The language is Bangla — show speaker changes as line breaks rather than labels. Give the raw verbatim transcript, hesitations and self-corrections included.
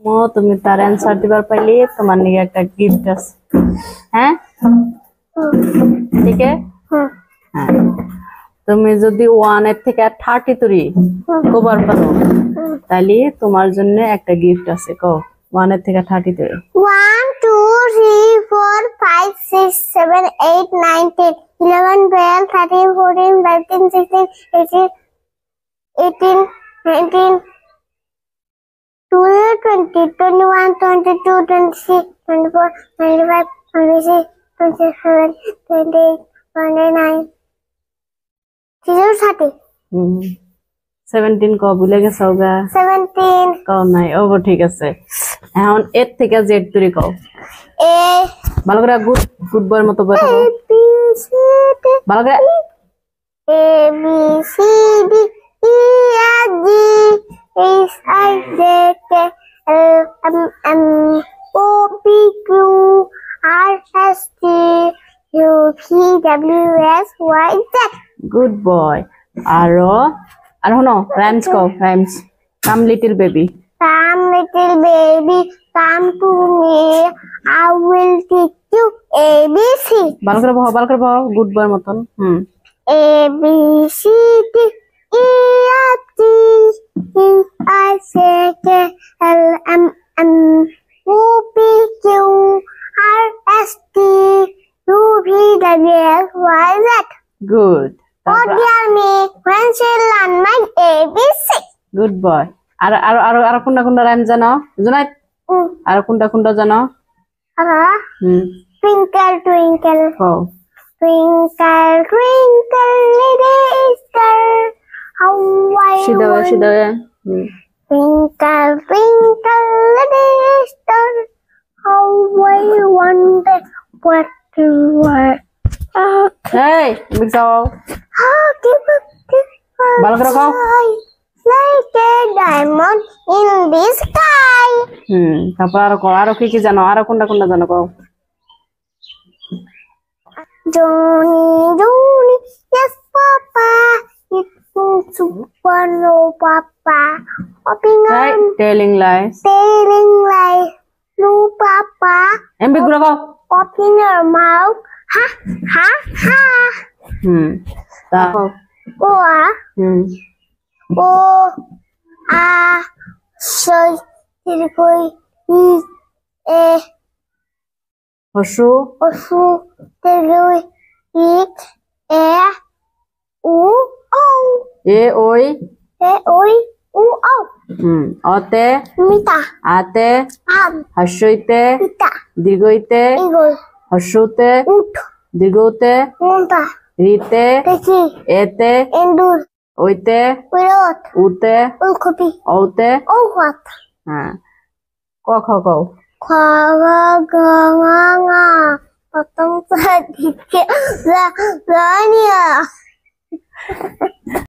ও তুমি তার অ্যান্সার দিবার পাইলে তোমার নিয়ে একটা গিফট আছে। হ্যাঁ ঠিক আছে। হ্যাঁ তুমি যদি ওয়ান এর থেকে থার্টি থ্রি কবার পারো তাহলে তোমার জন্য একটা গিফট আছে। কও ওয়ান এর থেকে thirty three.
One two three four five six seven eight nine ten eleven twelve thirteen fourteen fifteen sixteen eighteen eighteen, nineteen, twenty, twenty-one, twenty-two, twenty-three, twenty-four, twenty-five, twenty-six, twenty-seven, twenty-eight, twenty-nine, thirty.
Hmm seventeen ক ভুলে গেছো গা?
seventeen.
কও নাই ওগো ঠিক আছে। এখন এর থেকে জেড ধরে কও।
A
ভালো করে গুড গুড বয়ের মতো বই কও।
B C D
ভালো করে
A B C D E F G H I J K L M N O P Q R S T U V W X Y Z.
Good boy. আরো আর হনো রাইমস কও rhymes. Come little baby.
Come little baby, come to me. I will teach you A B C.
ভালো করে বহ ভালো করে বহ গুড বয়ের মতন। Hmm
A B C D E F G H I J K L M N O P Q R S T U V W X Y Z.
Good.
Oh dear me, when shall I learn my A B C?
Good boy. আর আর আর আর কোনটা কোনটা রাইম জানো? জুনাইদ
Mm.
আর কোনটা কোনটা জানো?
Uh,
হুম
twinkle twinkle.
কও।
Twinkle, twinkle, little star, how I
সিধা
wonder.
সিধা হুম
Twinkle, twinkle, little star, how I wonder what you are.
এই মিক্সাও
How beautiful
ভালো করে কও।
like a diamond in the sky.
হুম তারপর আরো কও আরো কি কি জানো? আরো কোনটা কোনটা জানো কও।
Johnny, Johnny, yes, Papa. It's super no Papa. Hopping
right
on,
telling lies.
telling like no Papa.
এমবি গুলো কও।
Open your mouth. Ha, ha, ha.
হুম তারপর
O, A,
hmm
O, A, soy, tilkoy, I, E,
হসু
osu, tilkoy, I, E, U, O.
এ ওই
E, oi, U, O.
হুম অতে
Mita,
আতে
am,
হস্যইতে
ita,
দীর্ঘইতে
igol,
হস্যতে
ut,
দীর্ঘতে
monta,
রিতে
teki,
এতে
endur,
ওইতে
wilot,
উতে
ulkopi,
ঔতে
owat.
হ্যাঁ ক খ কও।
Kawa ganga potong sedikit lah, lah